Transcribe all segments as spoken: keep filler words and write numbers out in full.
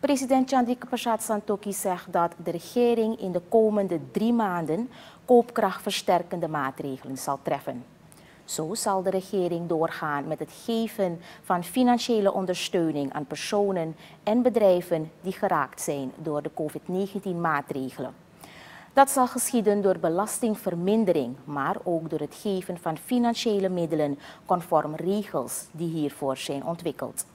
President Chandrika Prasad Santokhi zegt dat de regering in de komende drie maanden koopkrachtversterkende maatregelen zal treffen. Zo zal de regering doorgaan met het geven van financiële ondersteuning aan personen en bedrijven die geraakt zijn door de COVID negentien maatregelen. Dat zal geschieden door belastingvermindering, maar ook door het geven van financiële middelen conform regels die hiervoor zijn ontwikkeld.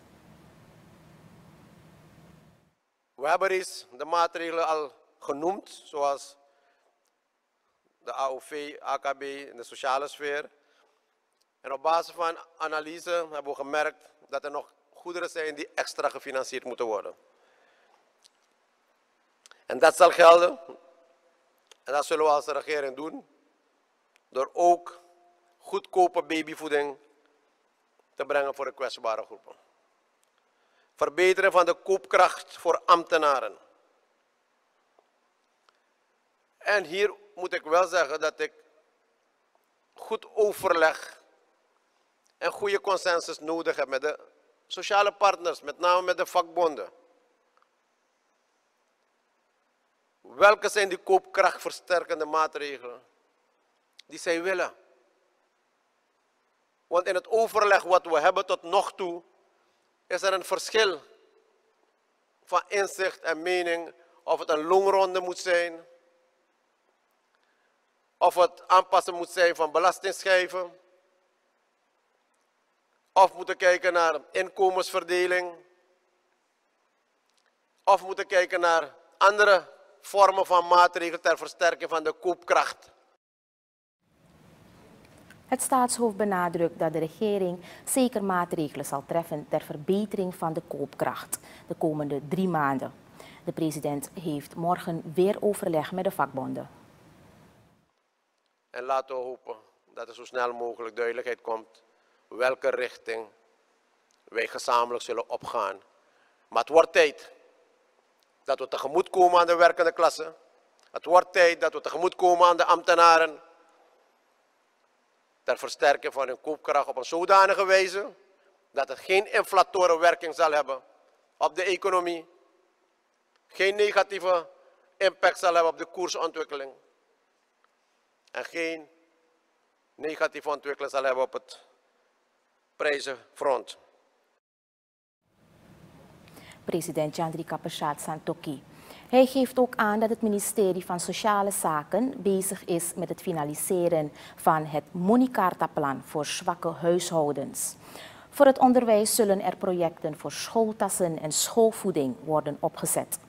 We hebben reeds de maatregelen al genoemd, zoals de A O V, A K B in de sociale sfeer. En op basis van analyse hebben we gemerkt dat er nog goederen zijn die extra gefinancierd moeten worden. En dat zal gelden, en dat zullen we als regering doen, door ook goedkope babyvoeding te brengen voor de kwetsbare groepen. Verbeteren van de koopkracht voor ambtenaren. En hier moet ik wel zeggen dat ik goed overleg en goede consensus nodig heb met de sociale partners, met name met de vakbonden. Welke zijn die koopkrachtversterkende maatregelen die zij willen? Want in het overleg wat we hebben tot nog toe, is er een verschil van inzicht en mening of het een loonronde moet zijn, of het aanpassen moet zijn van belastingschijven, of moeten kijken naar inkomensverdeling, of moeten kijken naar andere vormen van maatregelen ter versterking van de koopkracht. Het staatshoofd benadrukt dat de regering zeker maatregelen zal treffen ter verbetering van de koopkracht de komende drie maanden. De president heeft morgen weer overleg met de vakbonden. En laten we hopen dat er zo snel mogelijk duidelijkheid komt welke richting wij gezamenlijk zullen opgaan. Maar het wordt tijd dat we tegemoetkomen aan de werkende klasse. Het wordt tijd dat we tegemoetkomen aan de ambtenaren. Ter versterking van hun koopkracht op een zodanige wijze dat het geen inflatorenwerking zal hebben op de economie. Geen negatieve impact zal hebben op de koersontwikkeling. En geen negatieve ontwikkeling zal hebben op het prijzenfront. President Chandrika Prasad Santokhi. Hij geeft ook aan dat het ministerie van Sociale Zaken bezig is met het finaliseren van het Monicarta-plan voor zwakke huishoudens. Voor het onderwijs zullen er projecten voor schooltassen en schoolvoeding worden opgezet.